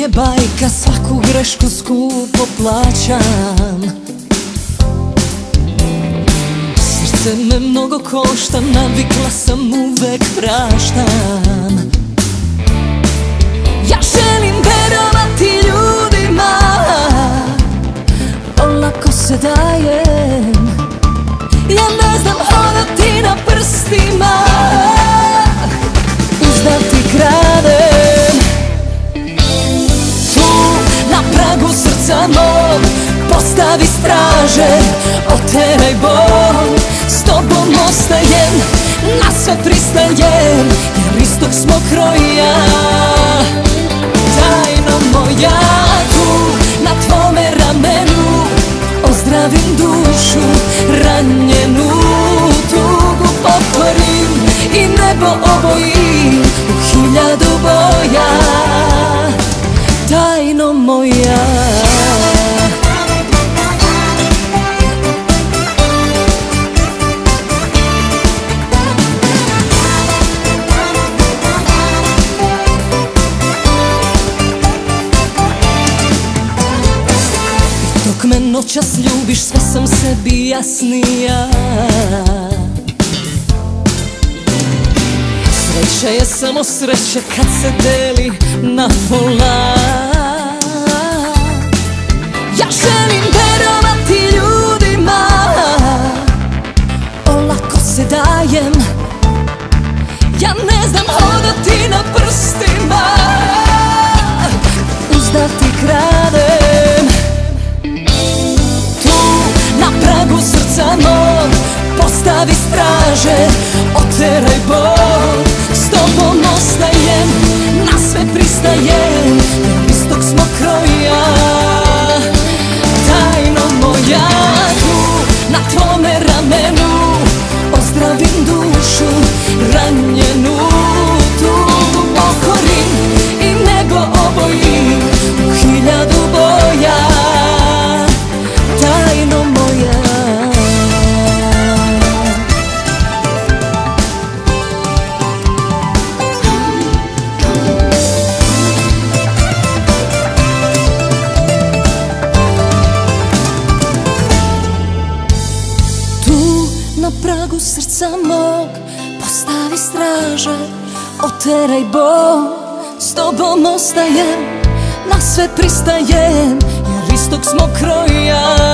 nije bajka, svaku grešku skupo plaćam. Srce me mnogo košta, navikla sam, uvek praštam. Ja želim verovati ljudima, olako se dajem. Ja ne znam hodati na prstima, uzdav ti kradem. Tu na pragu srca mog postavi straže, oteraj bol. S tobom ostajem, na sve pristajem, jer istog smo kroja. Tajno moja, tu na tvome ramenu ozdravim dušu ranjenu. Tugu pokorim i nebo obojim u hiljadu boja. Tajno moja, dok me noćas ljubiš, sve sam sebi jasnija. Sreća je samo sreća kad se deli na pola. Ja želim verovati ljudima, olako se dajem. Ja ne znam hodati na prstima, uzdav ti kradem. Na pragu srca mog postavi straže, oteraj bol. S tobom ostajem, na sve pristajem, jer istog smo kroja. Tajno moja, tu na tvome ramenu ozdravim dušu ranjenu. Tugu pokorim i nebo obojim u hiljadu boja. Tajno moja, tu na pragu srca mog postavi straže, oteraj bol. S tobom ostajem, na sve pristajem, jer istog smo kroja.